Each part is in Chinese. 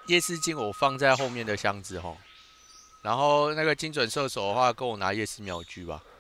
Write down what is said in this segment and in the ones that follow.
夜视镜我放在后面的箱子吼，然后那个精准射手的话，跟我拿夜视秒狙吧。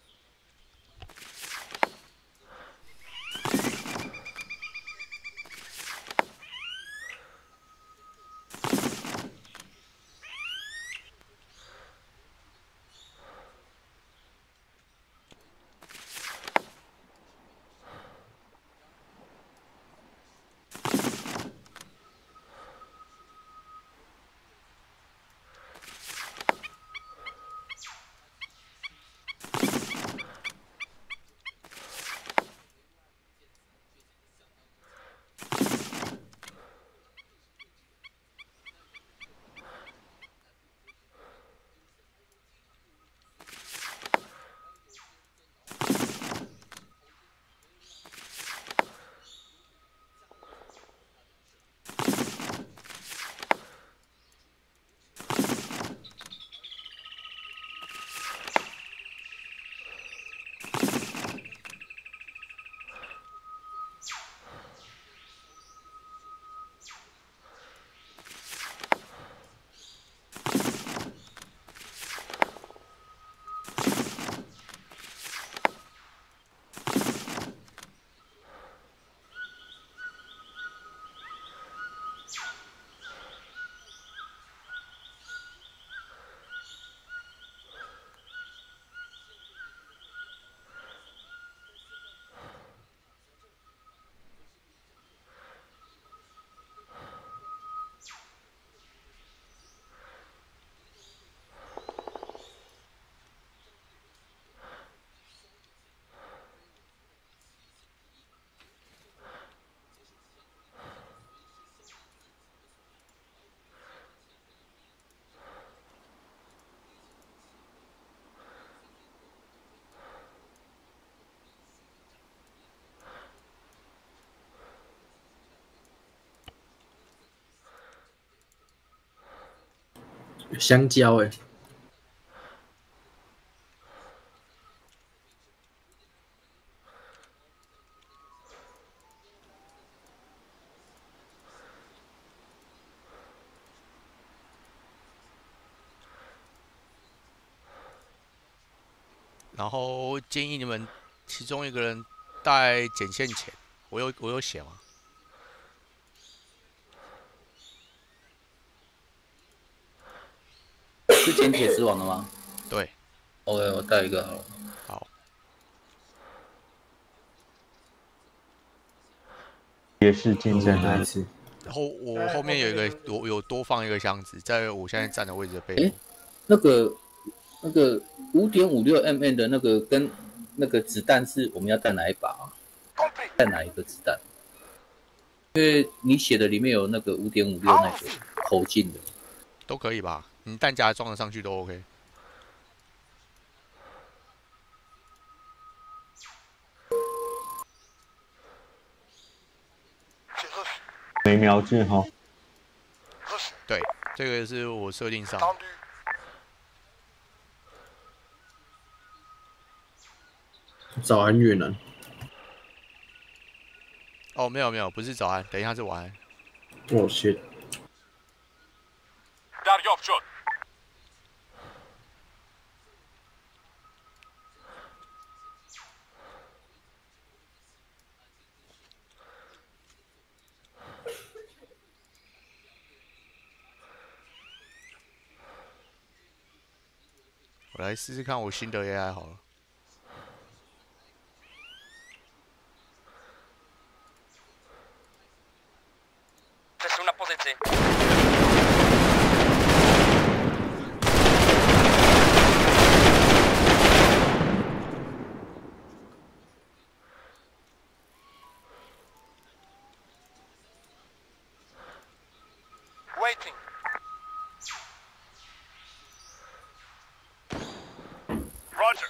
香蕉哎、 然后建议你们其中一个人带剪线钳，我有写吗？ 是捡铁丝网的吗？ 对， OK，我带一个好了。 好， 夜视镜在哪里？ 再一次。 我后面有一个有多放一个箱子，在我现在站的位置的背后。 诶那个5.56mm 的那个跟那个子弹是我们要带哪一把啊？带哪一个子弹？因为你写的里面有那个5.56那个口径的。 都可以吧？你弹夹装得上去都 OK。 没瞄准哈。 对，这个是我设定上的。 早安越南。 哦，没有，不是早安，等一下是晚安。 哦 shit。 我来试试看我新的 AI 好了。 Waiting. Roger.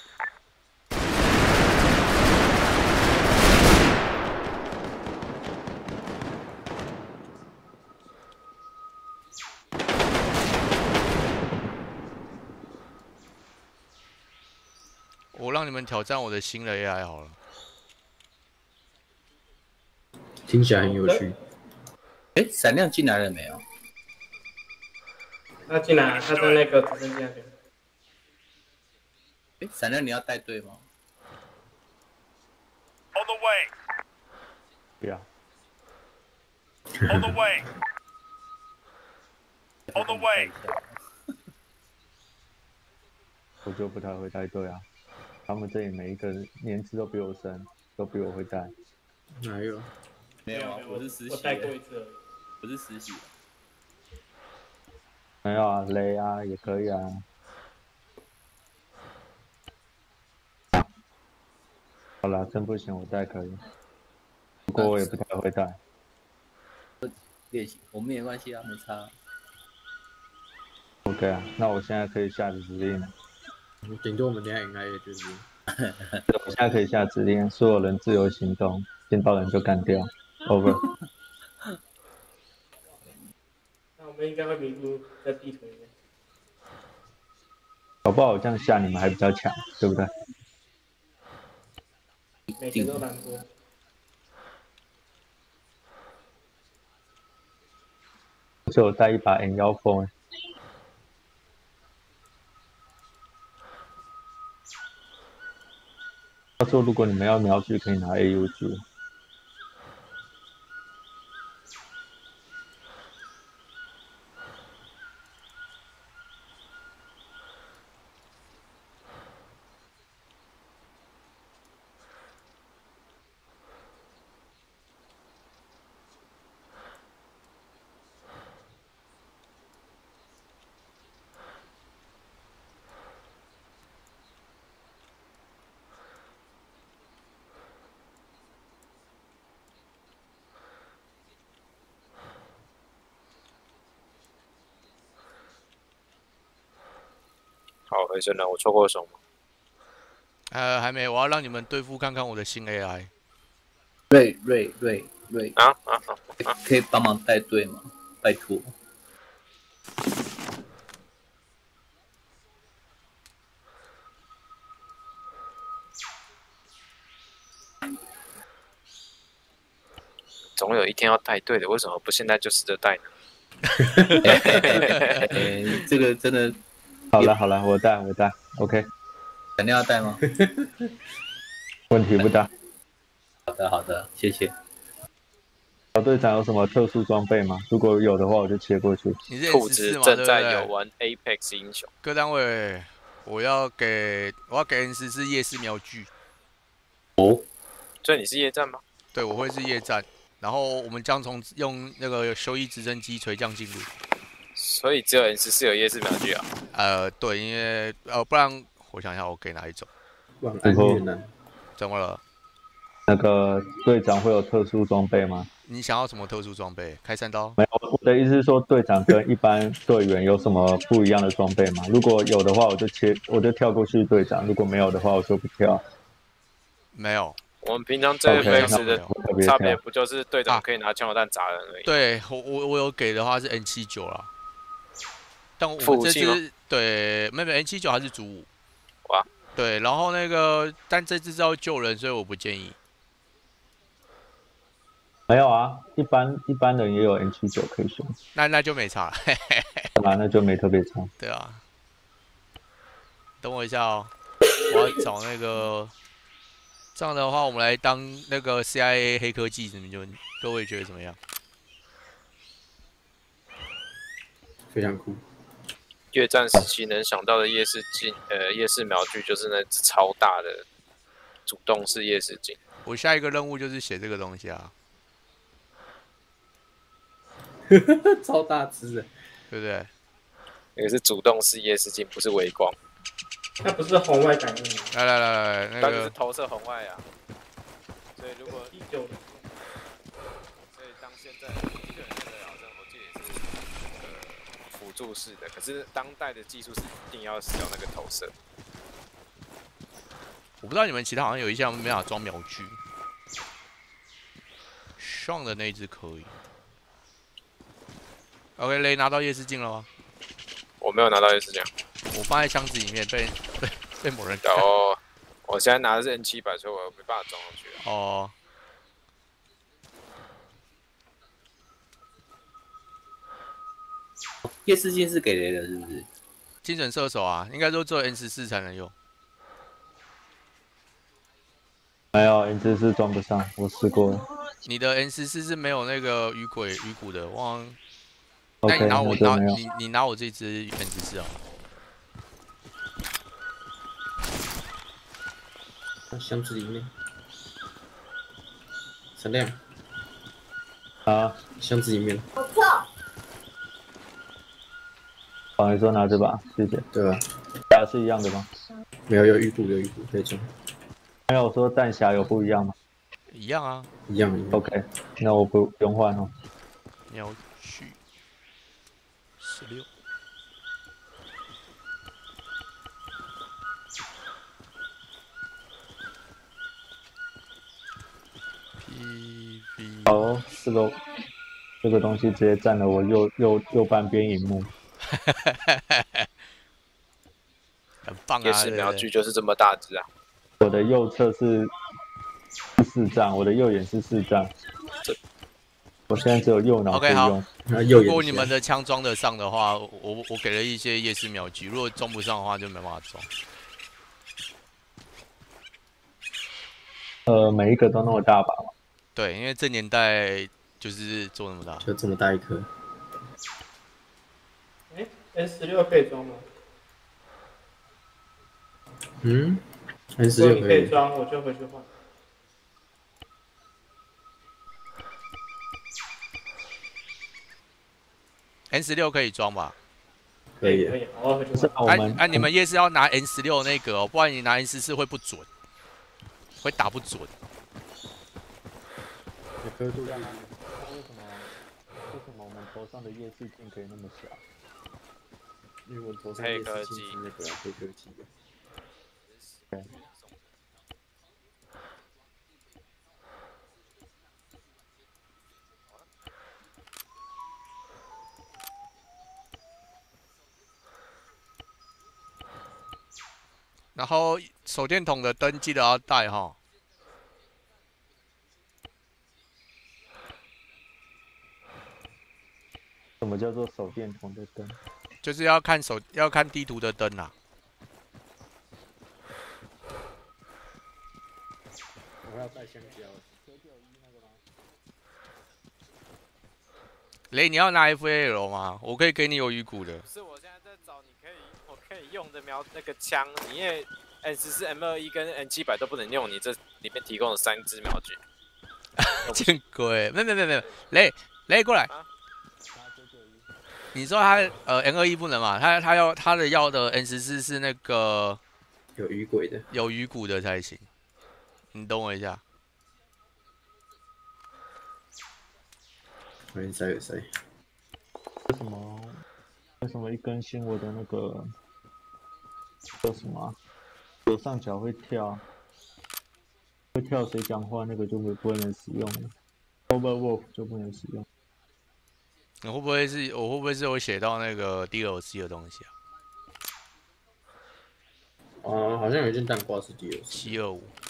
我让你们挑战我的新的 AI 好了。 听起来很有趣。 哎，闪亮进来了没有？ 他进来，他在那个直升机那边。 哎，闪亮你要带队吗？ On the way. 对啊， On the way. On the way. 我就不太会带队啊。他们这里每一个年资都比我深，都比我会带。 哪有？ 没有啊，我是实习我带过的， 一次而已。 我是实习的。 没有啊，雷啊也可以啊。好啦，真不行我带可以，不过我也不太会带。 练习，我们也没关系啊，没差。 OK 啊，那我现在可以下指令了。 顶多我们等一下应该也就是， 我现在可以下指令，所有人自由行动，见到人就干掉。Over。 那我们应该会迷路在地图里面。 搞不好我这样下你们还比较强，对不对？ 每个都难过。 而且我带一把 N14。他说如果你们要瞄具，可以拿 AUG。 好，回声了，我错过什么？ 还没，我要让你们对付看看我的新 AI。 瑞啊， 可以帮忙带队吗？拜托。 总有一天要带队的，为什么不现在就试着带呢？ 这个真的。 好了，我带，OK。 肯定要带吗？ 问题不大。 好的，谢谢。 小队长有什么特殊装备吗？如果有的话，我就切过去。 你是兔子 N14吗？ 正在对不对游玩 Apex 英雄。 各单位，我要给 N14夜视瞄具。 哦， 所以你是夜战吗？ 对，我会是夜战。然后我们将用那个修一直升机垂降进入。 所以只有 N14有夜视瞄具啊？ 对，因为不然我想一下，我给哪一种？ 晚安越南。 怎么了？ 那个队长会有特殊装备吗？ 你想要什么特殊装备？开山刀？ 没有，我的意思是说，队长跟一般队员有什么不一样的装备吗？如果有的话，我就跳过去队长；如果没有的话，我就不跳。 没有。 我们平常这一辈子的差别不就是队长可以拿枪火弹砸人而已？ 对，我有给的话是 N79啦。但我们这次对，没有 N79还是主武。 哇。 对，然后但这次是要救人，所以我不建议。 没有啊，一般人也有 N79可以选。 那就没差。 啊，那就没特别差。 对啊。等我一下哦，我要找那个。这样的话，我们来当那个 CIA 黑科技，各位觉得怎么样？ 非常酷。 越战时期能想到的夜视瞄具就是那只超大的主动式夜视镜。 我下一个任务就是写这个东西啊。 超大只的， 对不对？ 那个是主动式夜视镜，不是微光。 它不是红外感应。 来，那个是投射红外啊。所以如果 19， 所以当现在一个人那个好像我记得也是辅助式的，可是当代的技术是一定要使用那个投射。 我不知道你们其他好像有一些没办法装瞄具，上的那一只可以。OK， 雷拿到夜视镜了吗？ 我没有拿到夜视镜， 我放在箱子里面被某人。 哦，我现在拿的是 N700，所以我没办法装上去。 哦。 夜视镜是给雷的，是不是？ 精准射手啊，应该都只有 N14才能用。 没有 N14装不上，我试过了。 你的 N14是没有那个鱼骨的，忘了。那 OK， 你拿我那就没有。 你拿我这只 N14啊。 箱子里面，闪亮， 啊， 箱子里面， 好，你说拿这把，谢谢。 对吧？ 匣是一样的吗？ 没有，有鱼骨可以装， 没有说弹匣有不一样吗一样啊， 一样。 ？OK，那我不用换哦。 鸟去16。PV 好哦，这个东西直接占了我右半边荧幕。 很棒啊！ 夜视瞄具就是这么大只啊！ 我的右侧是4丈，我的右眼是4丈。我现在只有右脑可以 OK， 好用。 那右眼。 如果你们的枪装得上的话，我给了一些夜视瞄具，如果装不上的话就没办法装。 每一个都那么大把吗？ 对，因为这年代就是做那么大。 就这么大一颗。 哎，N16可以装吗？ 嗯如果 ，N16 你可以。 可以装，我就回去换。 N16可以装吧？ 可以。 可以，好，我回去是换。 我们你们夜视要拿 N16那个哦，不然你拿 N14会不准，会打不准。 有刻度。 为什么我们头上的夜视镜可以那么小？ 因为我头上夜视镜是那个黑科技的。 对。 然后手电筒的灯记得要带哈。 什么叫做手电筒的灯？ 就是要看地图的灯啊。 我要带香蕉。 雷，你要拿 FAL 吗？我可以给你有鱼骨的。 不是，我现在在找我可以用的那个枪，因为 N14、M21跟 N700都不能用，你这里面提供了3支瞄具。 见鬼！没，雷过来。 啊你说他N21不能嘛？他的要的 N14是那个有鱼轨的， 有鱼骨的才行。你等我一下。 欢迎塞尔塞。 为什么一更新我的那个叫什么左上角会跳谁讲话那个就不能使用了 ，Overwolf 就不能使用。 我会不会是有写到那个 DLC 的东西啊？ 好像有一件弹挂是 DLC。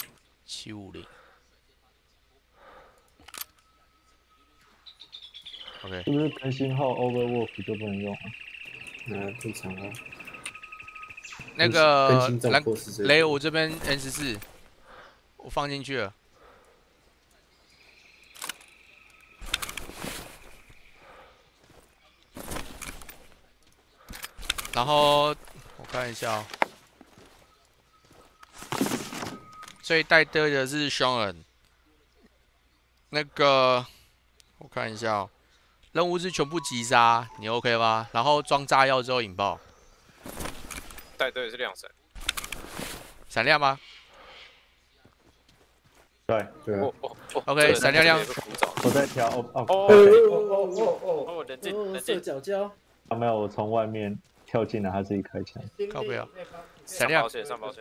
725、750。OK。 是不是更新后 Overwolf 就不能用了？ 那正常啊。 那个雷，我这边 N14，我放进去了。然后我看一下哦，最带队的是双人。那个我看一下哦，任务是全部击杀，你 OK 吗？然后装炸药之后引爆。 带队是亮闪。 闪亮吗？ 对。 OK， 闪亮亮。 我在调哦，冷静， 射脚胶。 没有，我从外面跳进来，他自己开枪。 靠不要。闪亮。 上保险。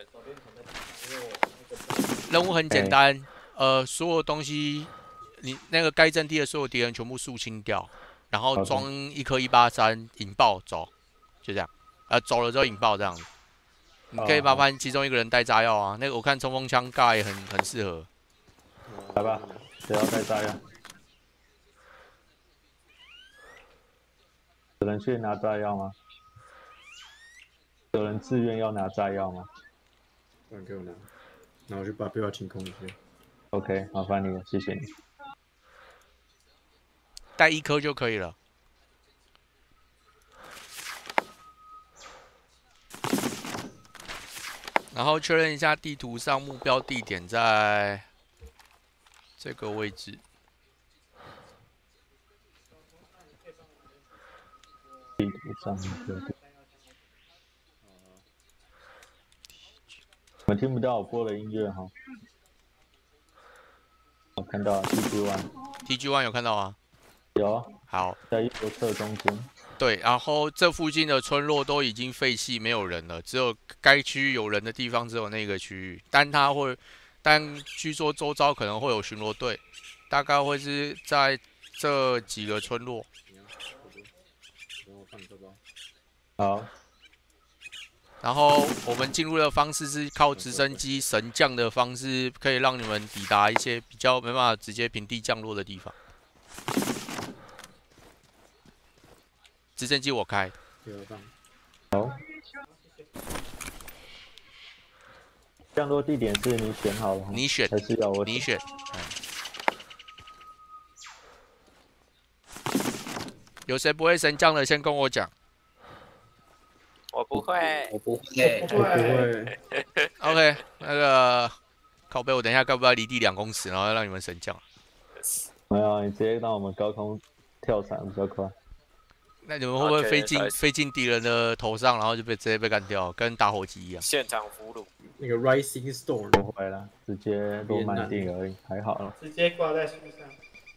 任务很简单，所有东西，你那个该阵地的所有敌人全部肃清掉，然后装一颗183引爆走，就这样。走了之后引爆这样子。你可以麻烦其中一个人带炸药啊，那个我看冲锋枪盖也很适合。 来吧，谁要带炸药？ 有人去拿炸药吗？有人自愿要拿炸药吗？ 不然给我拿，然后我就把背包清空一下。 OK， 麻烦你了，谢谢你。 带1颗就可以了。然后确认一下地图上目标地点在这个位置。 地图上目标地。我听不到我播的音乐哈。我看到了 TG1。 TG1 有看到吗？ 有。 好， 在右侧中间。 对，然后这附近的村落都已经废弃，没有人了，只有该区域有人的地方只有那个区域。但据说周遭可能会有巡逻队，大概会是在这几个村落。 好。 然后我们进入的方式是靠直升机神降的方式，可以让你们抵达一些比较没办法直接平地降落的地方。直升机我开。 好。降落地点是你选好了吗？ 你选。 还是要我？ 你选。有谁不会神降的，先跟我讲。 我不会， 我不会， 我不会。 OK， 那个靠背，我等一下该不要离地2公尺，然后让你们神降？ 没有，你直接让我们高空跳伞比较快。 那你们会不会飞进敌人的头上，然后就直接被干掉，跟打火机一样？ 现场俘虏。 那个 Rising Storm 不会啦，直接落满地而已，还好了。 直接挂在树上。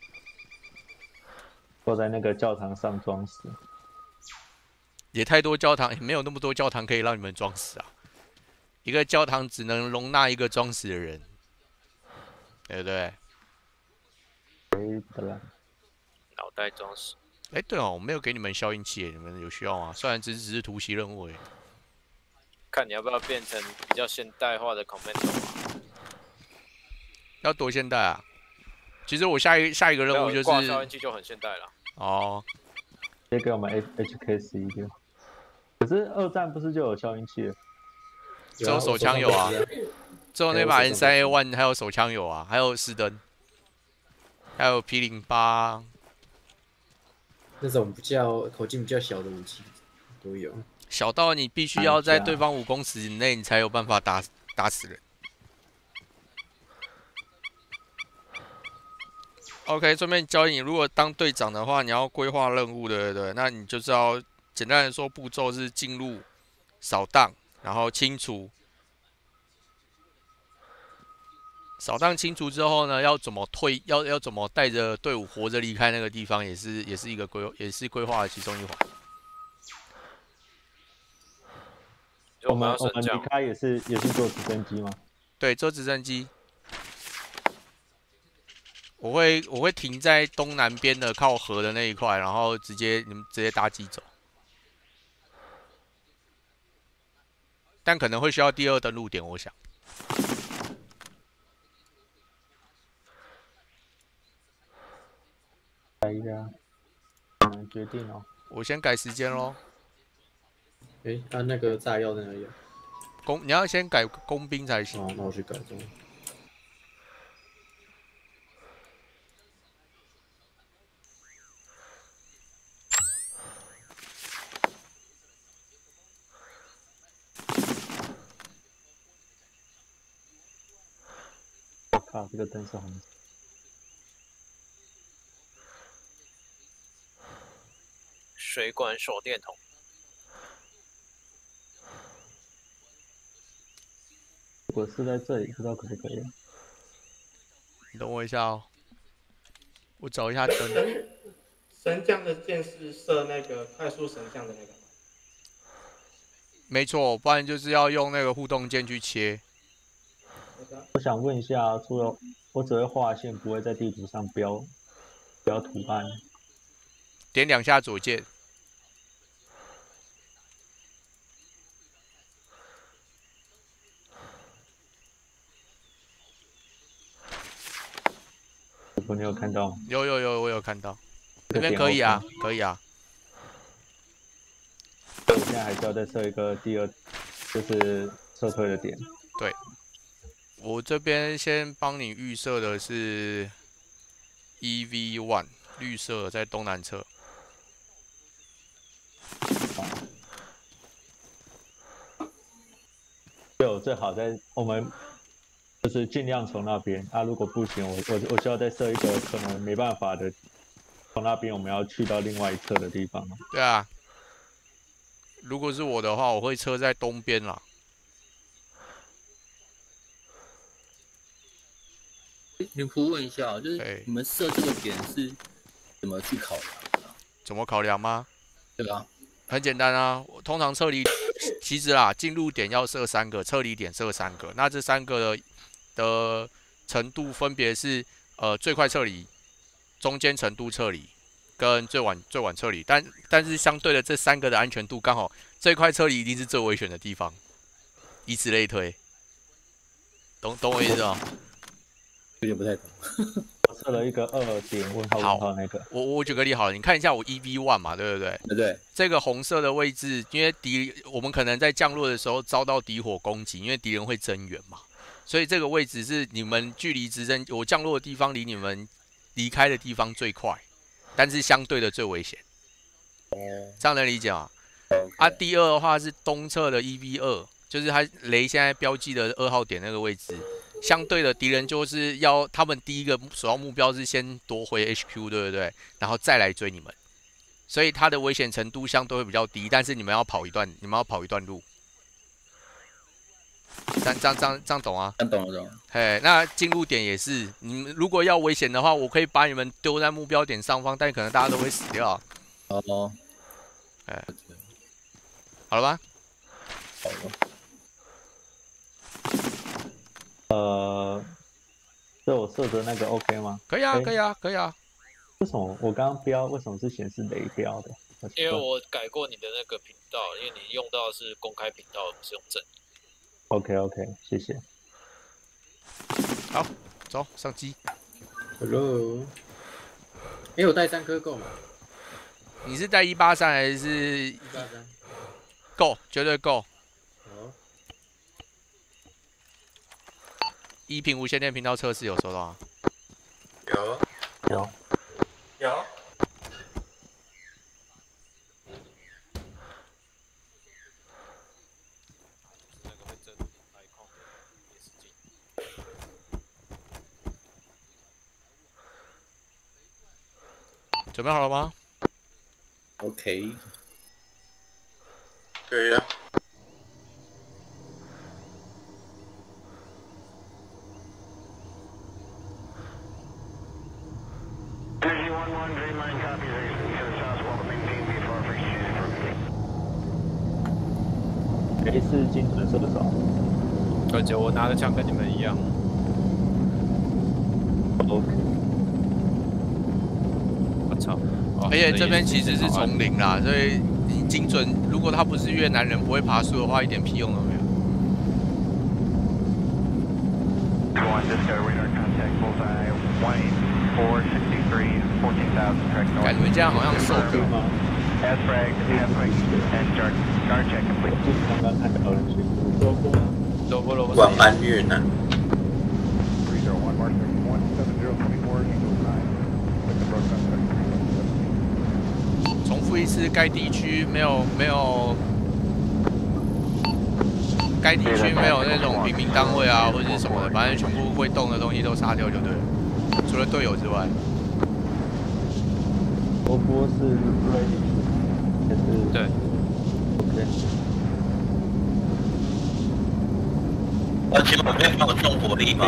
挂在那个教堂上装死。 也太多教堂，也没有那么多教堂可以让你们装死啊！一个教堂只能容纳一个装死的人，对不对？ 对的啦。 脑袋装死。 哎，对哦，我没有给你们消音器，你们有需要吗？虽然只是突袭任务而已。 看你要不要变成比较现代化的 commando 啊？ 要多现代啊？其实我下一个任务就是挂消音器就很现代了。 哦。 直接给我们 HK11。可是2战不是就有消音器了？ 只有手枪有啊，只有那把 N3A1 还有手枪有啊，还有斯登，还有 P08。 那种比较口径比较小的武器都有。 小到你必须要在对方5公尺以内，你才有办法打死人。OK， 顺便教你，如果当队长的话，你要规划任务，对不对？那你就知道，简单的说，步骤是进入、扫荡，然后清除。扫荡清除之后呢，要怎么退？要怎么带着队伍活着离开那个地方，也是一个规划的其中一环。 我们离开也是坐直升机吗？ 对，坐直升机。我会停在东南边的靠河的那一块，然后你们直接搭机走。但可能会需要第2登陆点，我想。 改一下，决定哦。 我先改时间咯。 哎，那个炸药在哪里啊？ 你要先改工兵才行。 哦，那我去改中。 我靠，这个灯是红色。 水管手电筒。 如果是在这里，不知道可不可以？ 你等我一下哦，我找一下灯。 神将的箭是射那个快速神将的那个。 没错，不然就是要用那个互动键去切。 我想问一下，除了我只会画线，不会在地图上标图案。 点2下左键。 你有看到吗？ 有，我有看到。这边可以啊，可以啊。 在还是要再设一个第二，就是撤退的点。 对，我这边先帮你预设的是 EV1 绿色在东南侧。 就最好在我们就是尽量从那边啊，如果不行，我需要再设一个可能没办法的，从那边我们要去到另外一侧的地方。 对啊，如果是我的话，我会车在东边啦。 你可问一下，就是你们设这个点是怎么去考量的？ 怎么考量吗？ 对吧？ 很简单啊，通常撤离其实啦，进入点要设3个，撤离点设3个。那这3个的程度分别是最快撤离、中间程度撤离跟最晚撤离。但是相对的这3个的安全度刚好最快撤离一定是最危险的地方，以此类推。懂我意思吗？ 有点不太懂。 我设了一个2点问号那个。 我举个例好了，你看一下我 EV1 嘛，对不对？ 对。 这个红色的位置，因为我们可能在降落的时候遭到敌火攻击，因为敌人会增援嘛，所以这个位置是你们距离直升我降落的地方离你们离开的地方最快，但是相对的最危险。这样能理解吗？啊，第二的话是东侧的 EV2，就是它雷现在标记的2号点那个位置。相对的，敌人就是要他们第一个首要目标是先夺回 HQ， 对不对？然后再来追你们，所以它的危险程度相对会比较低，但是你们要跑一段路。这样懂啊？ 懂。 嘿，那进入点也是，你们如果要危险的话，我可以把你们丢在目标点上方，但可能大家都会死掉。 哦。 哎，好了吗？ 好了。 这我设的那个 OK 吗？ 可以啊，可以啊，可以啊。 为什么我刚刚标为什么是显示雷标的？ 因为我改过你的那个频道，因为你用到的是公开频道，不是用正。 OK， 谢谢。 好，走上机。 Hello。我带3颗够吗？ 你是带183还是 183？ 够，绝对够。1屏无线电频道测试有收到吗？ 有。 准备好了吗 ？OK。 可以啊。 谁是精准射手？ 感觉我拿的枪跟你们一样。 OK。 我操！ 而且这边其实是丛林啦，所以你精准，如果他不是越南人不会爬树的话，一点屁用都没有。感觉这样好像受够吗？ 刚刚看到人去。 晚安越南。 重复一次，该地区没有，该地区没有那种平民单位啊，或者是什么的，反正全部会动的东西都杀掉就对了，除了队友之外。 波波是 ready， 还是？ 对。 OK。 请问可以帮我重火力吗？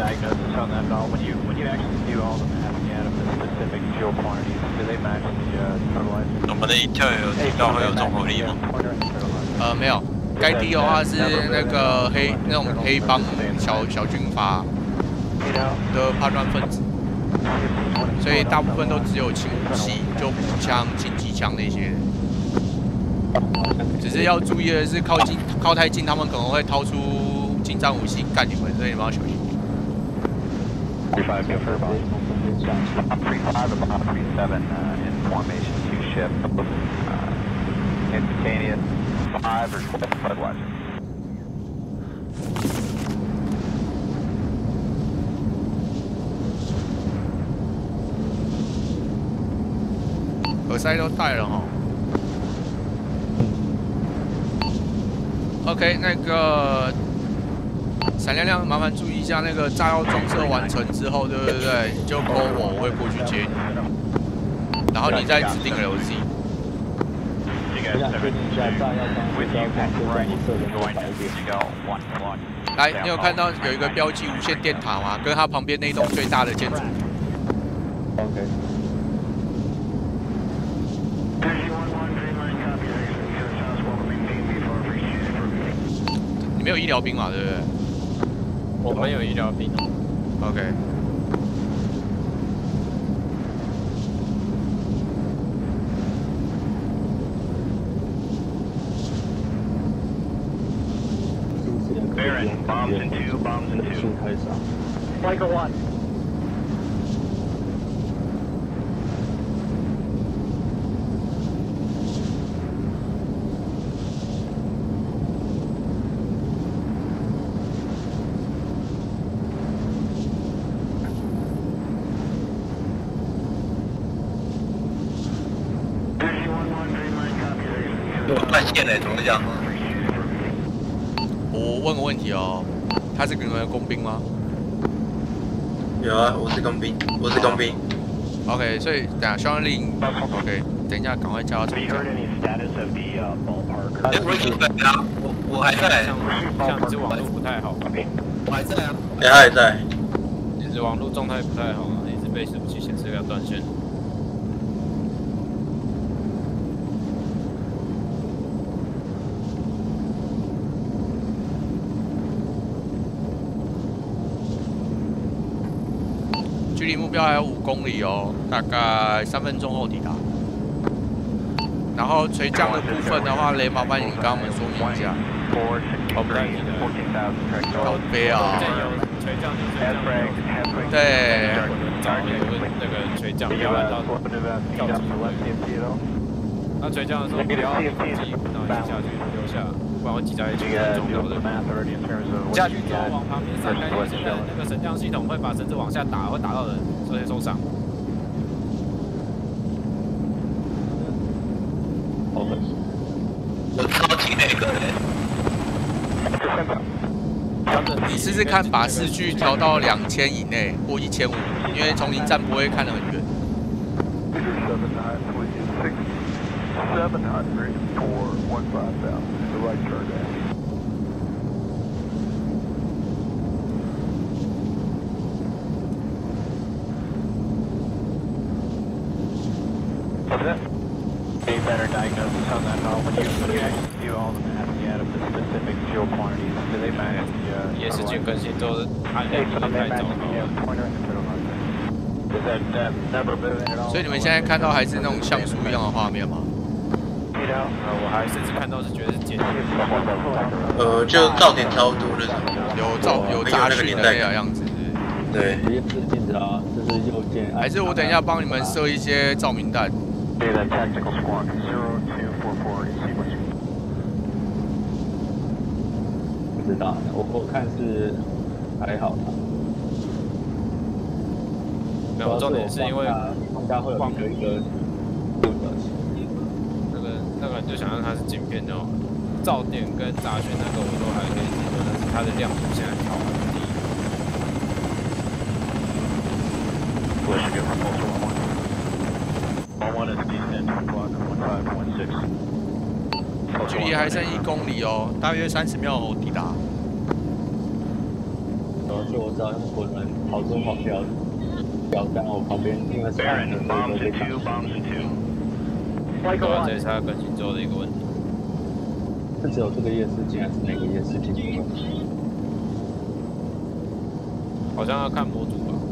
我们的一跳有听到会有重火力吗？ 没有。该地的话是那个那种黑帮小军阀的叛乱分子，所以大部分都只有轻武器，就步枪、轻机枪那些。只是要注意的是，靠太近，他们可能会掏出近战武器干你们，所以你们要小心。 Instantaneous. 耳塞都带了哈。OK， 那个闪亮亮，麻烦注意一下，那个炸药装设完成之后，对不对？你就 call 我，我会过去接你。然后你再指定 LZ。 我想确定一下炸药装是要光是在你射的那个白点。 来，你有看到有一个标记无线电塔吗？跟它旁边那栋最大的建筑。 OK。 你没有医疗兵嘛，对不对？ 我们有医疗兵。 OK。 数太少。 Flight 1。 断线了，怎么会这样？ 我问个问题哦，他是你们的工兵吗？ 有啊，我是工兵，我是工兵。 OK， 所以等下消防令 ，OK， 等一下赶快叫他成交。 我还在。 像你这网络不太好。 我还在啊。 他还在。 你这网络状态不太好啊，一直被伺服器显示要断线。 距离目标还有5公里哦，大概3分钟后抵达。然后垂降的部分的话，雷麻烦你跟他们说明一下。 我不太记得。 好悲啊！ 垂降就垂降。 对。 找那个垂降，不要按照跳级。那垂降的时候不要自己然后下去留下，不然会挤在一起很重要的。下去之后往旁边散开，现在那个神降系统会把绳子往下打，会打到人，所以受伤。 我超级那个的。 你试试看把视距调到2000以内或1500，因为丛林战不会看得很远。 A better diagnosis on that now when you actually do all the math and add up the specific fuel quantities. Do they manage the 也是军更新之后按量不是太糟糕。 Is that never moving at all? 所以你们现在看到还是那种像素一样的画面吗？ 我还甚至看到是觉得是简体。 就噪点超多的， 有杂讯的那个样子。 对。 也是禁止啊，这是右键。 还是我等一下帮你们设一些照明弹。 Tactical squawk 0244 sequence. 不知道，我看是还好啦。 没有，重点是因为放大会有一个那个就想让它是镜片的哦，噪点跟杂讯那个我都还可以接受，但是它的亮度现在调很低。 距离还剩1公里哦，大约30秒后抵达。 就我知道用滚轮跑出跑标单，我旁边因为是暗的，所以被挡。 对啊，这是它更新之后的一个问题。 是只有这个夜视镜，还是哪个夜视镜的问题？ 好像要看模组吧。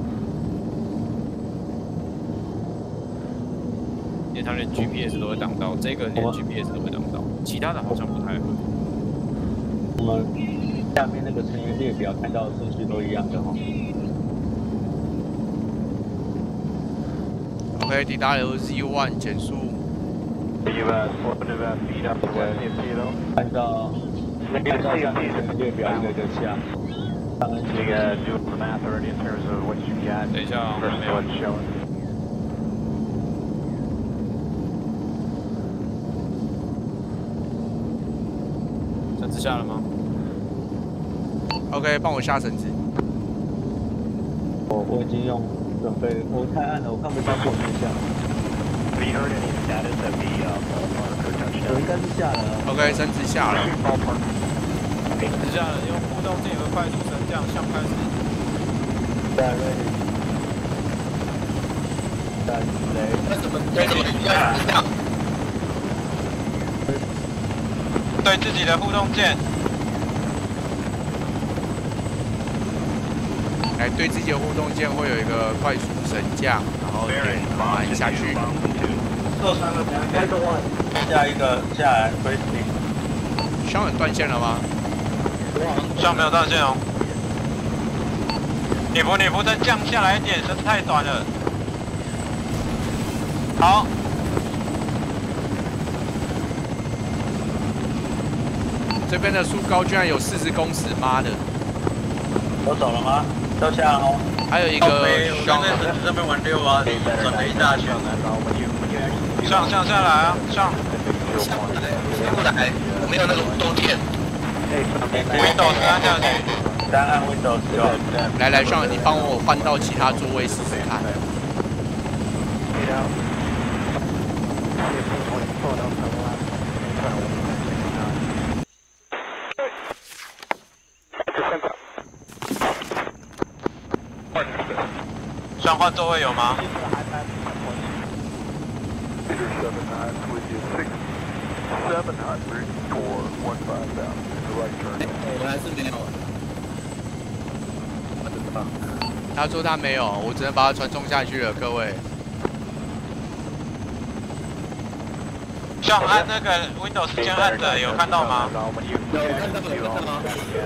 因为它连 GPS 都会挡到，这个连 GPS 都会挡到，其他的好像不太会。 我们下面那个成员列表看到的顺序都一样的哈。 OK， 抵达 LZ1 减速。 按照上面的列表一个就下。 Do the math already in terms of what you got 等一下啊， versus 没有 what's showing. .绳子下了吗 ？OK， 帮我下绳子。 我已经用准备，我太暗了，我看不到后面下。 Have you heard any status of the ballpark or touchdown? 我应该是下了。 OK， 绳子下了。 Ballpark. 绳子下了，用互动键有个快速升降，向开始。 在 ready。在雷。 对自己的互动键。 来，对自己的互动键会有一个快速升降，然后点按下去。 受伤了， 下一个下来推进。 伤人断线了吗？ 上没有断线哦。你扶再降下来一点，绳子太短了。好。 这边的树高居然有40公尺，妈的！ 我走了吗？都下了哦。 还有一个我刚在绳子上面玩溜啊，转了一大圈。 上下来啊，上。 不来，我没有那个互动键。 Windows 按下去。 单按 Windows 就好。 来，上，你帮我换到其他座位试试看。 上换座位有吗？ 我还是没有。 他说他没有，我只能把他传送下去了，各位。 上按那个 Windows 键按的有看到吗？ 有看到吗？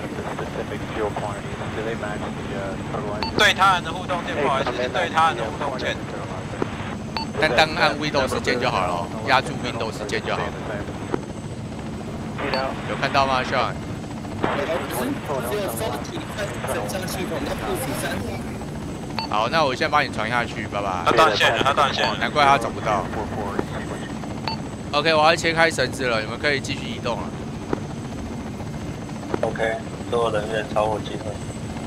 对他人的互动键，不好意思，是对他人的互动键。 单按 Windows 键就好了，压住 Windows 键就好。有看到吗 ，Sean？ 只有收体上系统的部署3。 好，那我先把你传下去，拜拜。 他断线了， 难怪他找不到。OK， 我要切开绳子了，你们可以继续移动了。 OK， 所有人员朝我集合。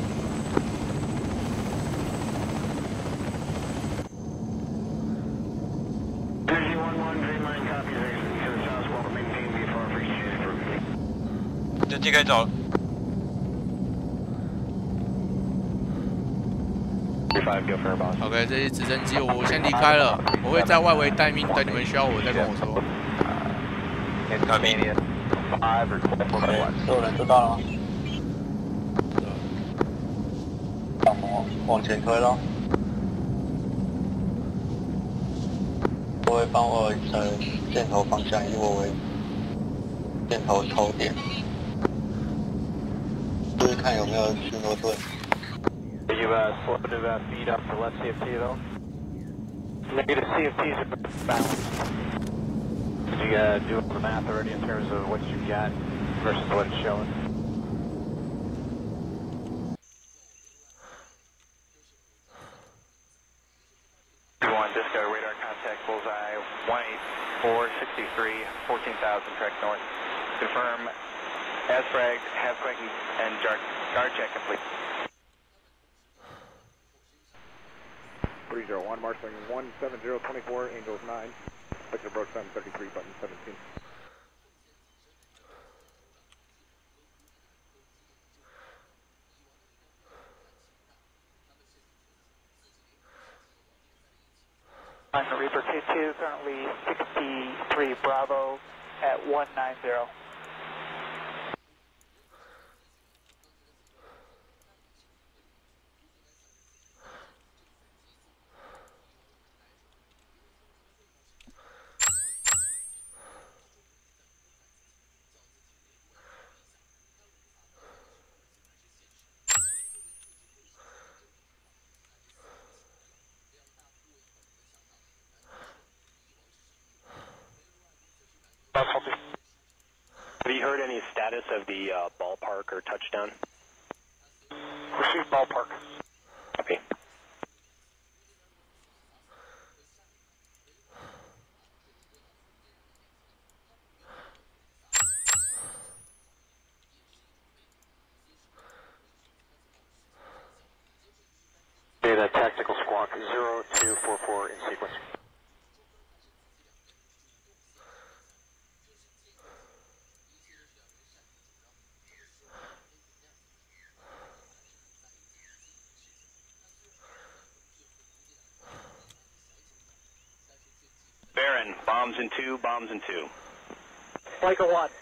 直机可以走。 OK， 这些直升机我先离开了，我会在外围待命，等你们需要我再跟我说。 隔壁。 所有人都到了吗？往前推咯。我会帮我箭头方向以我为箭头头点，就是看有没有巡逻队。 You slowed speed up to left CFT though. Negative CFTs are balanced. Did you do the math already in terms of what you got versus what it's showing? Disco radar contact bullseye 18463, 14,000 track north. Confirm ASFRAG, HAZFRAG, and guard check complete. 301, marshaling 17024, Angels 9, Victor approach 733, button 17. Reaper 22, currently 63 Bravo at 190. status of the ballpark or touchdown? Receive ballpark. Copy. Data Tactical Squawk 0244 in sequence. Baron, bombs in 2, bombs in 2. Like a what?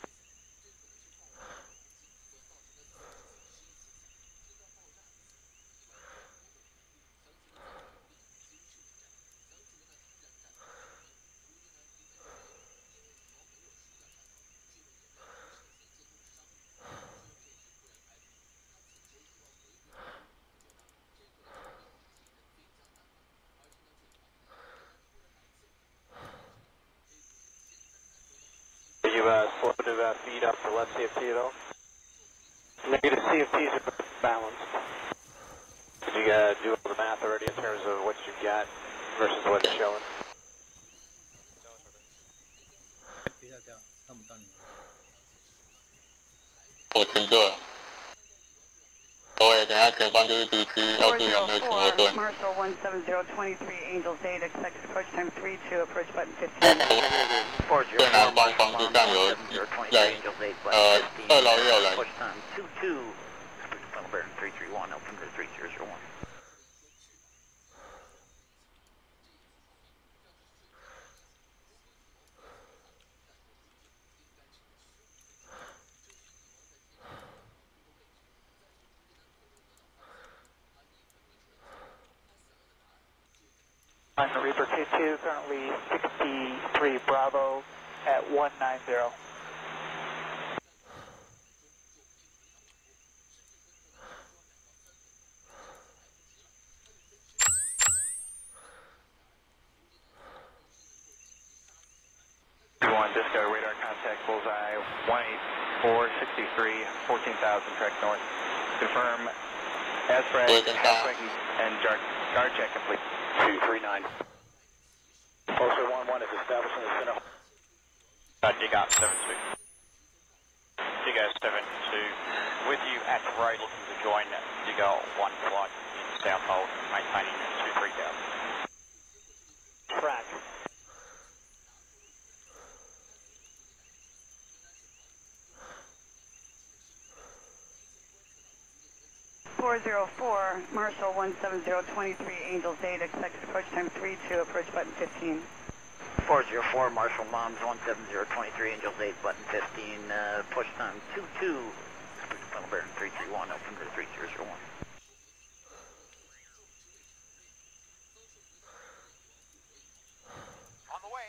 Positive feed up for left CFT at all? Negative CFTs are balanced. Did you do all the math already in terms of what you got versus what it's showing? 我听着了。各位，等下前方就是 DC， 要注意有没有巡逻队。 Marshall 17023 Angels 8, expected approach time 32, approach button 15. 最南方方式上有人，2楼也有人。 Approach time 22, Bear 331, open to 3001. Reaper 22, currently 63 Bravo at 190. Disco radar contact bullseye 18463 14,000 track north. Confirm ASFRAG and guard check complete. 239. Postal 1-1 is establishing the center. Digger 72. Digger 72 with you at Ray, looking to join Digger 1 flight in Southhold, maintaining 23,000. Track. Marshall 17023 Angels 8, expected approach time 32, approach button 15. 404 Marshall Moms 17023 Angels 8, button 15, push time 22, Bear 331, open to 3001. On the way.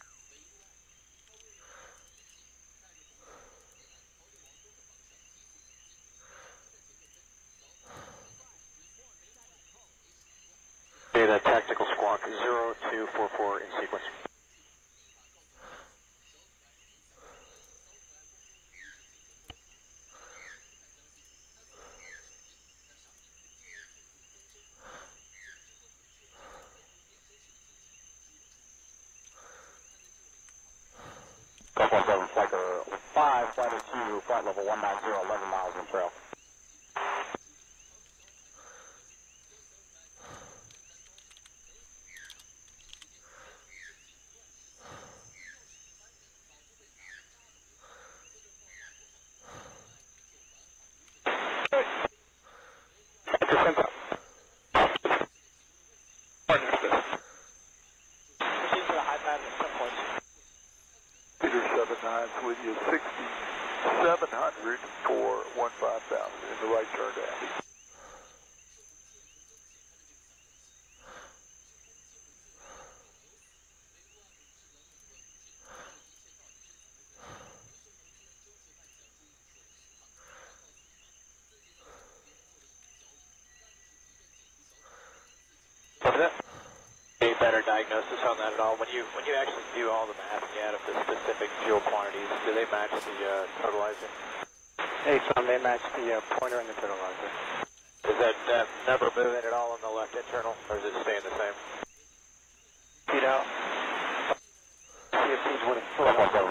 Data Tactical Squawk 0244 in sequence. Gulf 17 Flighter 5, Flighter 2, flight level 190, 11 miles in trail. With you 6,700 for 15,000 in the right turn to Andy. A better diagnosis on that at all? When you actually do all the math and you add up the specific fuel quantities, do they match the totalizer? Hey, son, they match the pointer and the turtle laser. Is that never moving at all on the left internal, or is it staying the same? Feet out. CFC's winning. Flight level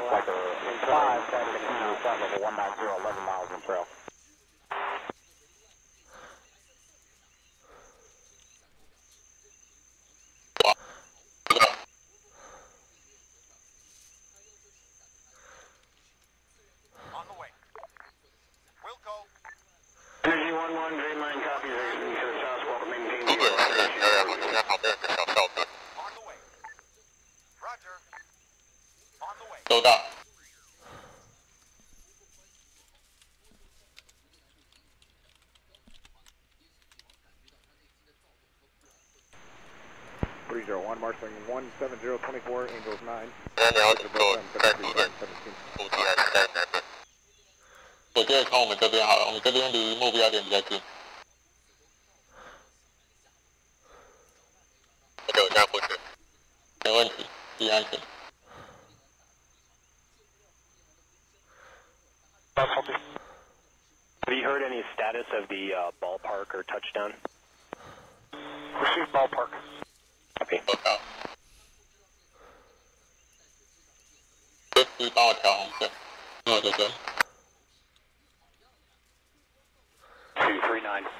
190, 11 miles in trail. On the way. Wilco. Energy 1-1, Dreamline copies. Everything to the south, welcome maintain the On the way. Roger. On the way. 收到。 301, marshaling 17024, Angels 9. 我觉得从我们这边好了，我们这边离目标点比较近。OK， 我现在过去。没问题，注意安全。 Have you heard any status of the ballpark or touchdown? Receive ballpark. Okay. 收到。随时帮我调红色。对对对。 239.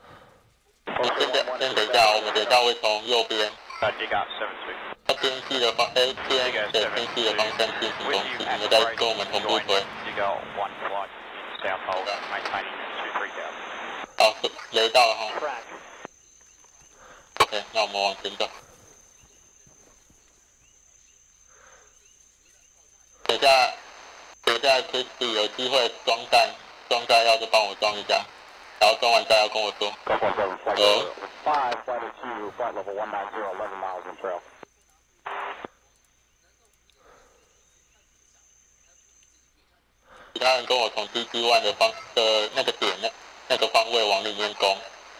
先等一下，我们等一下会从右边。 Dig out 73. 要偏西的方，偏偏西的方向进行攻击，你们再跟我们同步推。 Dig out 1 flood in south hold, maintaining 23 down. 好，雷到了哈。OK， 那我们往前走。等下 Crispy 有机会装弹要就帮我装一下，然后装完弹要跟我说。5, flight 2, flight level 190, 11 miles in trail. 其他人跟我从 TG1 的那个点那个方位往里面攻。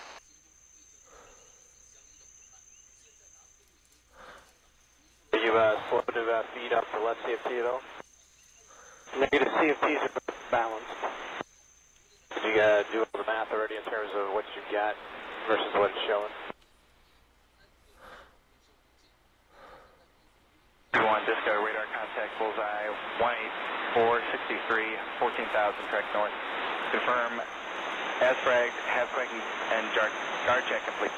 Are you slow to feed up the left CFT at all? Negative CFTs are balanced. Did you do all the math already in terms of what you got versus what it's showing? 2-1, Disco, radar contact, bullseye, 18463, 14,000, track north. Confirm, ASFRAG, half-crank, and guard check complete.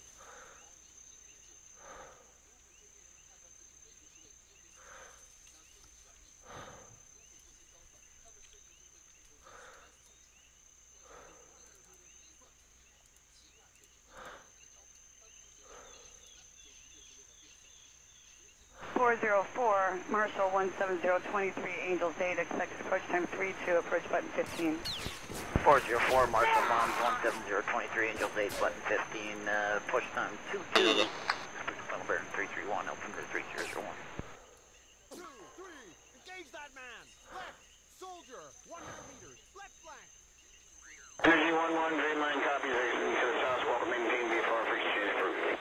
404, Marshall 17023, Angels 8, expected approach time 32, approach button 15. 404, Marshall Moms 17023, Angels 8, button 15, push time 22. Funnel bearing 331, altimeter 3001. 2, 3, engage that man. Left, soldier, 100 meters, left flank. Energy 1-1, Dreamline copies. Everything to the south, welcome maintain before frequency is approved.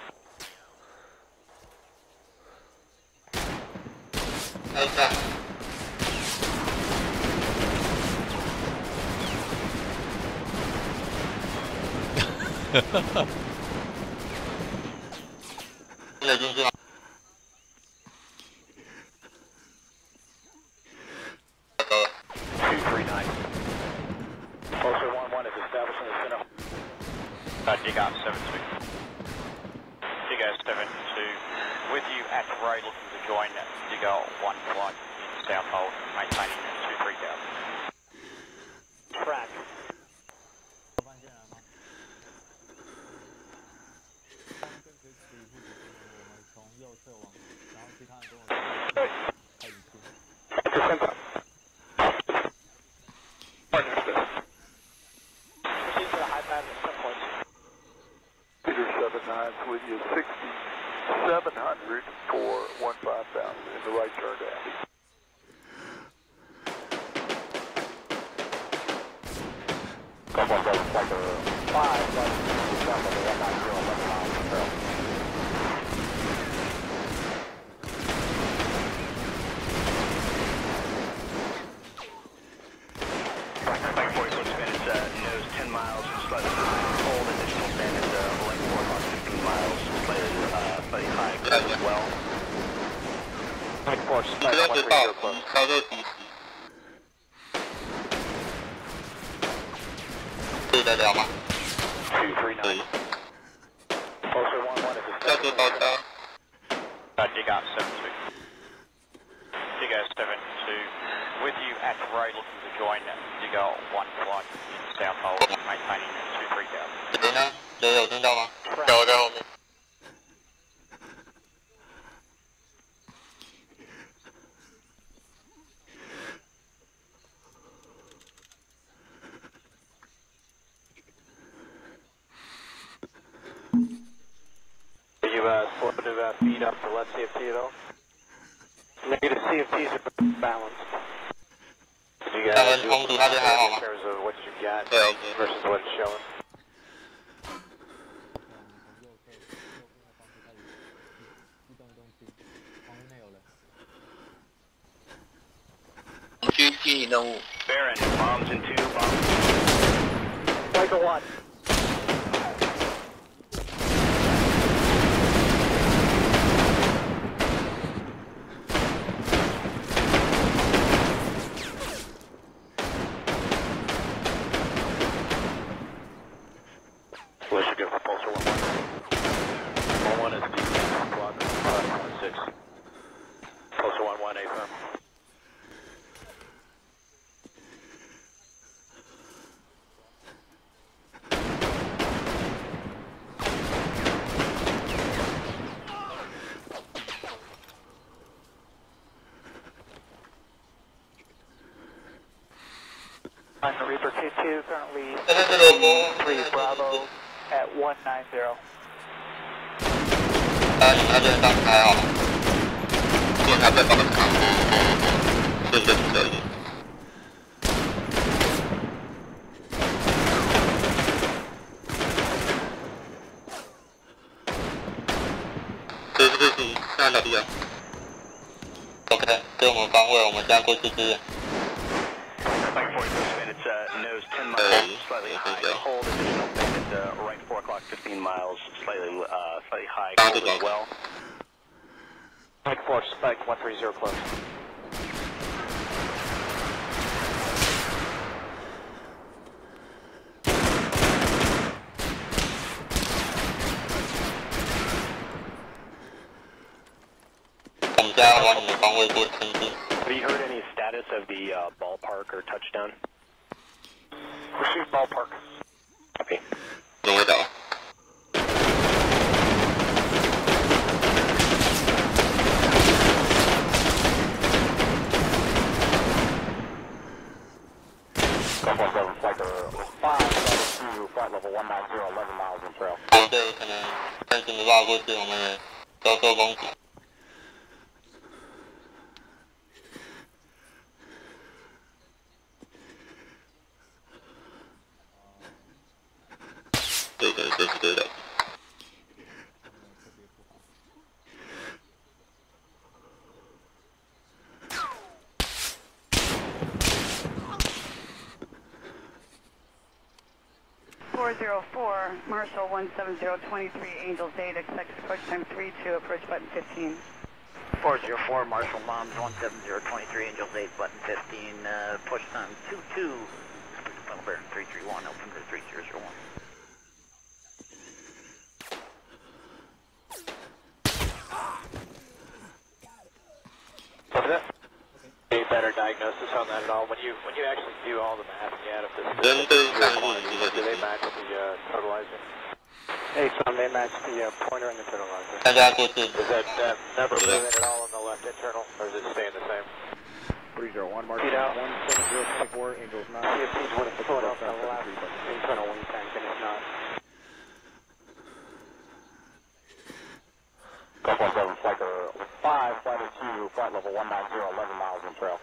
Also 1-1 is establishing the center. Dig out 72. Dig out 72. With you at right, looking to join Dig out 1 flood in south hold, maintaining 23 down. Track. 从右侧往，然后其他人跟我开始进。 Peter 79 with you 6,700 for 15,000 in the right turn to Andy. Couple of Striker 5, flight 2, level 190, 11 miles in trail. Thank you. Mike Force, Spike 130 close. 操作提示。对得了吗 239. Closer 11 is a 要做到家。 Dig out 72. Dig out 72. With you at grade looking to join Dig out 1 flight in South Hole, maintaining 23000. 谁呢？有听到吗？有在后面。 You sort of feed up to left CFT at all? Negative CFTs are balanced. Did you guys do in terms of what you got versus what it's showing? GP 任务。 Baron, bombs in 2, bombs. Tiger 1. Let's go for Pulsar 1-1. 1-1 is the squad, 6. Pulsar 1-1, A firm. Reaper 2-2, currently 3 Bravo at 190. 你那边上开好了，电台在帮你扛，这是可以。这是看到的。OK， 这我们方位，我们现在过去支援。 Mike 40 it's nose 10 miles, slightly high. Hold additional bandit right 4 o'clock, 15 miles, slightly high, cold as well. Mike Force, Spike 130 close. Have you heard any status of the ballpark or touchdown? Receive ballpark. Copy. 用得到。 7 Flight 5, flight level 190, 11 miles in trail. 对，可能暂时没办法过去，我们也遭受攻击。对对，这是对的。 404, Marshall 17023, Angels 8, expect approach time 32, approach button 15. 404, Marshall Moms 17023, Angels 8, button 15, push time 22, Funnel Bear 331, open to 3001. Copy that. Any better diagnosis on that at all? When you actually do all the math and you add up the quantities, do they match the totalizer? Hey, son, they match the pointer and the totalizer. Is that never moving at all on the left internal, or is it staying the same? 301, Marshall 17024, Angels 9. CFT's what it's pulling off the left internal wing tank, and it's not. Gulf 17, Flight 5, Flight 2, flight level 190, 11 miles in trail.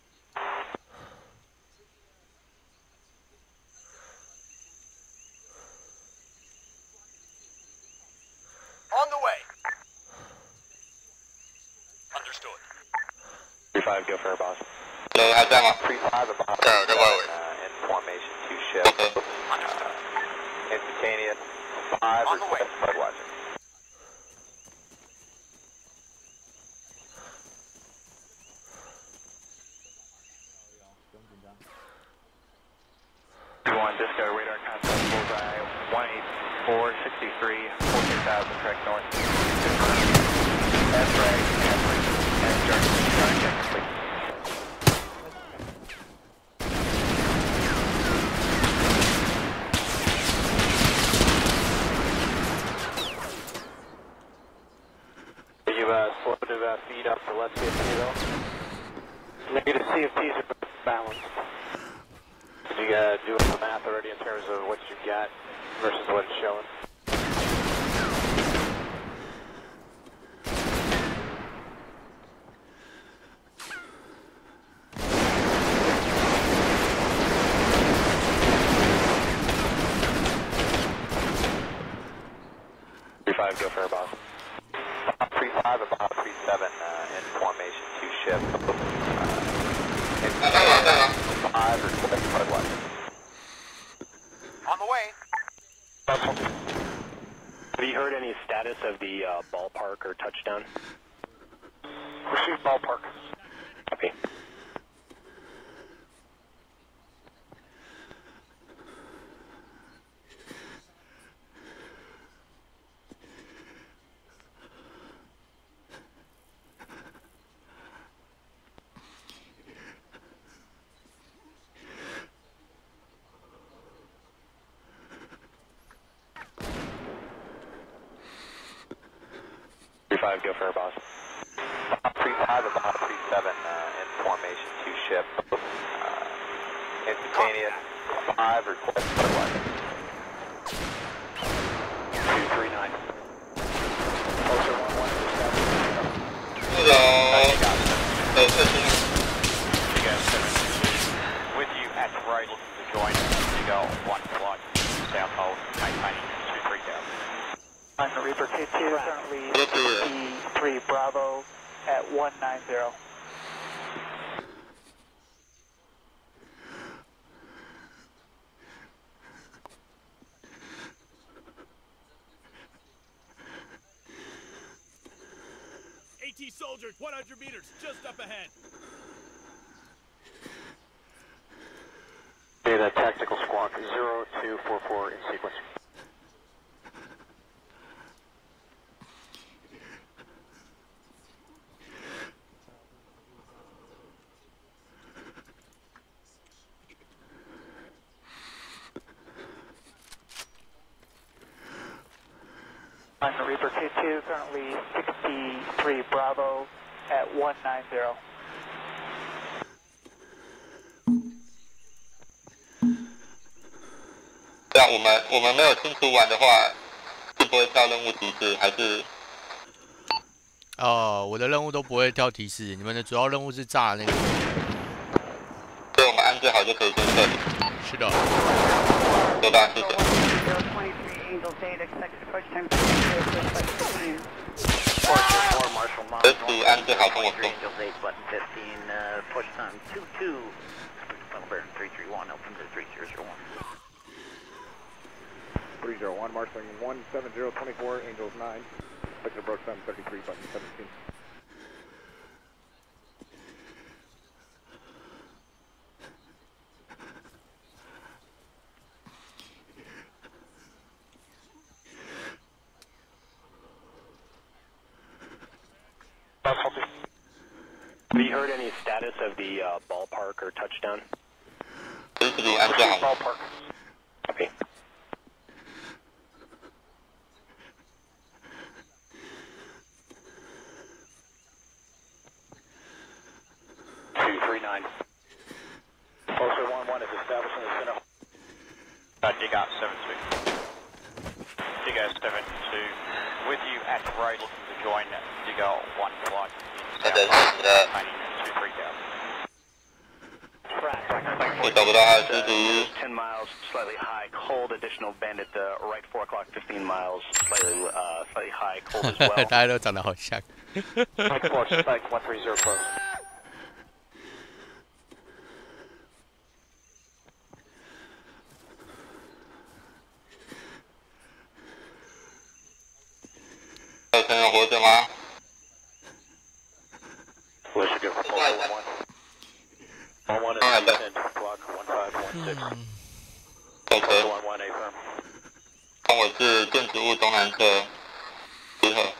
On the way. Understood. 35, go for boss. Hello, 还在吗？ 35 above. 在外围。 In formation 2 shift. Instantaneous 5 request flood watching. 1 Disco radar contact bullseye 18463 14,000 correct north. That's right. And check complete. You slowed to feed up to less CFT though. Negative CFTs are balanced. Did you do the math already in terms of what you got versus what it's showing? Go for a boss. 35 about 37 in formation 2 ship. In 5 or 7 On the way. Have you heard any status of the ballpark or touchdown? Receive ballpark. Copy. Go for a boss. 35 about 37 in formation 2 ship. Instantaneous 5 request otherwise. 239. Also 117. With you at the right, looking to join. You go 1 flight south hold, maintaining 23000. On the Reaper K2, currently 53 Bravo at 190. AT soldiers, 100 meters, just up ahead. Data Tactical Squawk 0244 in sequence. On the Reaper K2, currently 63 Bravo at 190. 这样我们没有清除完的话，是不会跳任务提示，还是？ 我的任务都不会跳提示，你们的主要任务是炸那个。 所以我们安置好就可以先撤离。 是的。 收到，谢谢。这组安置好跟我说。 push time 22. Bearing 331, altimeter 3001. 301, marshalling 17024, Angels 9. Sector approach time 33, button 17. Have you heard any status of the ballpark or touchdown? Ballpark. Copy. Also 1-1 is establishing the center. Dig up 7-2. Dig up 7-2. With you at the right, looking to join Dig up 1 flight. Maintaining 23000. 10 miles, slightly high, cold, additional bandit, right 4 o'clock, 15 miles, slightly high, cold as well. 大家都长得好像。 Mike Force, Spike 130 close. 有朋友活着吗？ 我是给1-1 is descent. clock, 1516. OK， 11 affirm. 我是建筑物东南侧集合。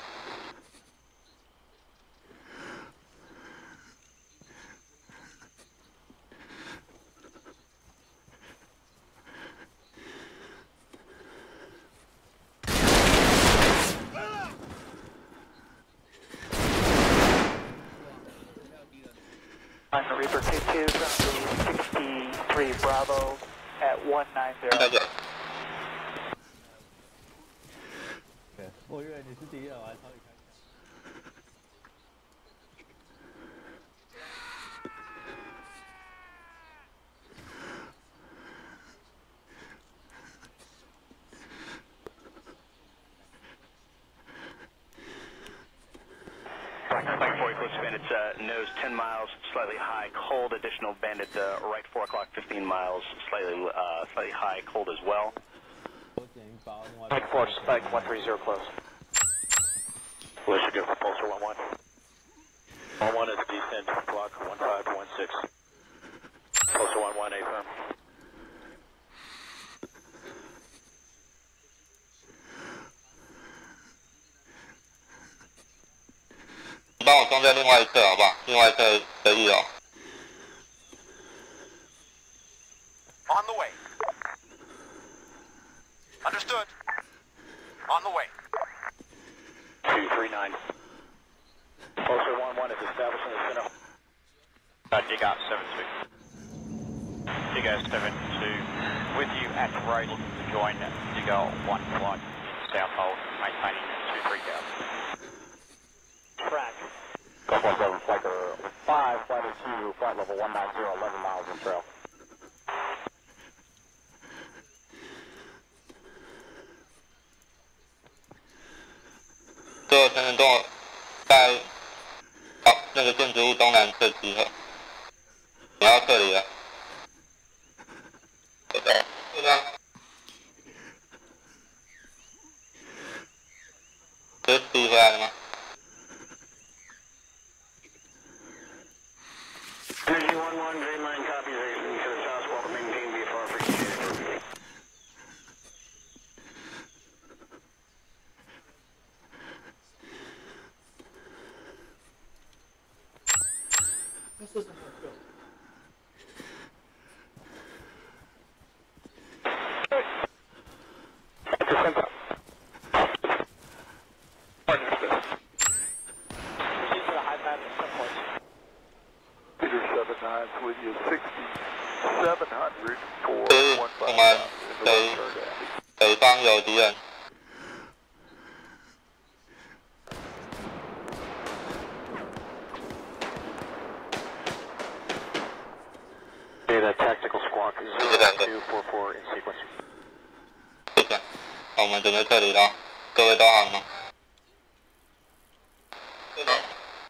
On Reaper 22, currently 63 Bravo at 190. 我以为你是第一，我还超你开枪。 Flight 4 Eclipse Bandit nose 10 miles, slightly high, cold. Additional Bandit right 4 o'clock, 15 miles, slightly high, cold as well. Flight 4, Spike 130 close. Let's go for Pulsar 11. 11 is descent, clock 1516. Pulsar 11, affirm. 你帮我装在另外一侧好不好？另外一侧的1楼。 On the way. Understood. On the way. 239. Pulsar 11 is established in the center. Dig up 72. Dig 72. With you at the road looking to join Digger 1 flight Southhold, maintaining 23,000. Track. Golf 17, Flighter 5, Flighter 2, flight level 190, 11 miles in trail. 所有成人跟我在那个建筑物东南侧集合。我要撤离了。对的，对的。这是自己回来了吗？ Energy 11, green line copies, exiting to the south, welcome maintain VFR frequency. This isn't that good. Peter 79 with you 6,700 for 我们北方有敌人。 Data tactical squawk 0244 in sequence. 谢谢。好，我们准备撤离了，各位都好吗？对的。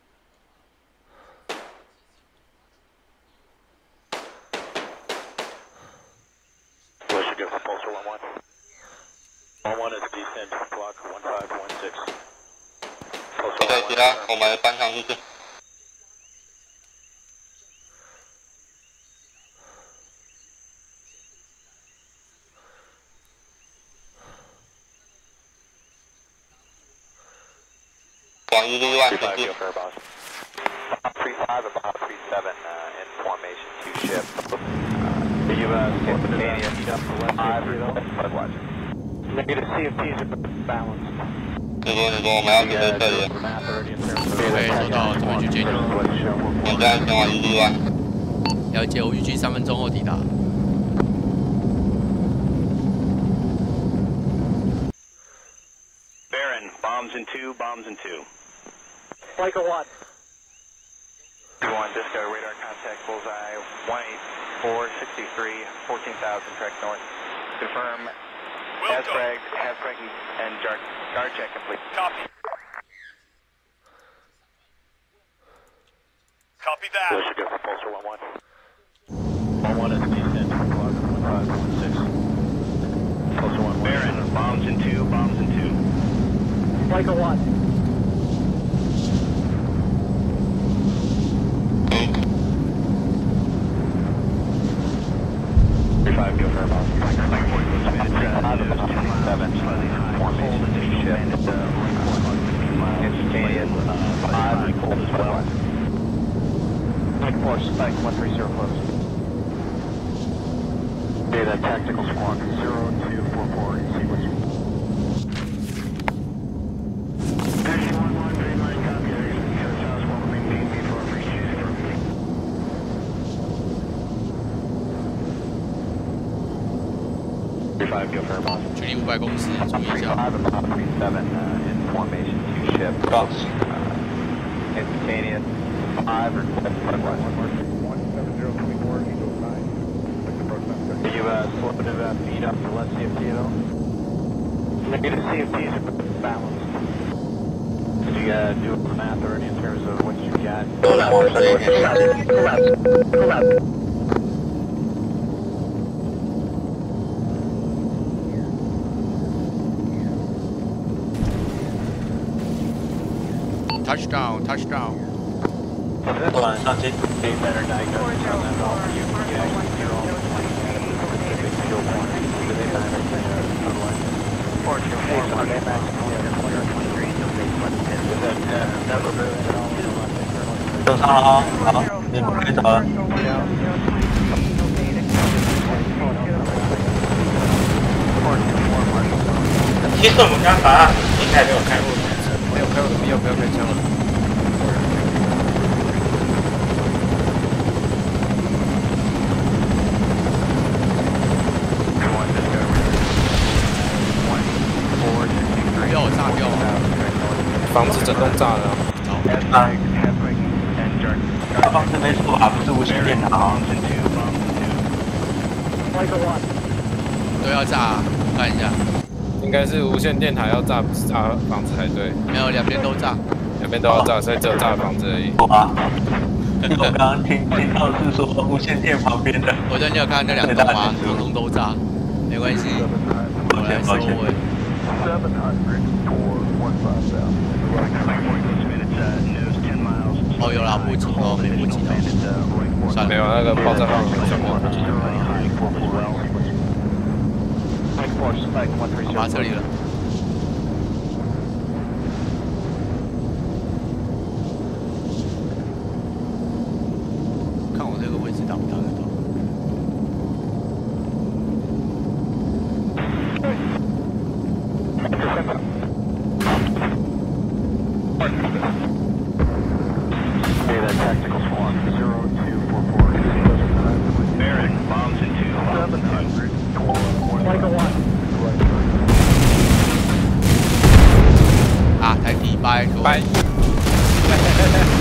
Let's go for Pulsar 11. 11 is descent, clock 1516. Pulsar 对，其他我们翻墙出去。 广义例外前进。 35 about 37 in formation 2 ship. You meet up for 5 watch. Negative CFTs are balanced. 你说我们要准备撤离了。 对，收到，准备去接你。 我们在前往一例外。 了解，我预计3分钟后抵达。 Baron, bombs in 2, bombs in 2. Flighter 1. 2-1, disco, radar contact, bullseye, 18463, 14,000, track north. Confirm, has fragged, and guard check complete. Copy. Copy that. Let's go for Pulsar 11. 11 is descent, clock 1516. Pulsar 1. Baron, bombs in 2, bombs in 2. Flighter 1. Force Spike 130 close. Data Tactical Squawk 0244 in sequence. 31-1, green line, copy. Church House, welcoming PB for free choose for me. Go for boss. 距离500公尺，注意一下。 37 in formation 2 ship. Box. Instantaneous 5 request flight west. 17024, Angels 9. Are you selective feed up to left CFT at all? Negative CFTs are balanced. Did you do the math already in terms of what you got? Pull out. Touchdown, touchdown. 昨晚上这 better diagnose on that all for you. You're all 受伤了哈，好，你们可以走了。 其实我们刚把应该没有开过， 没有开过的必要，不要开枪了。 不要炸掉！ 房子整栋炸了。 啊，房子没错吧？不是无线电塔。 都要炸，看一下。 应该是无线电塔要炸，不是炸房子才对。 没有，两边都炸。 两边都要炸，所以只有炸房子而已。 啊！我刚刚听到是说无线电旁边的。 我说你有看那两栋吗？统统都炸，没关系。我来收尾。哦，有啦，不急哦，没不急哦。 算了，没有那个爆炸放小莫不急。 马这里了。看我这个位置打不打得到？ Data Tactical Squawk 0244. Bearing bombs into 700. Michael 1. 啊，台底拜托。 拜。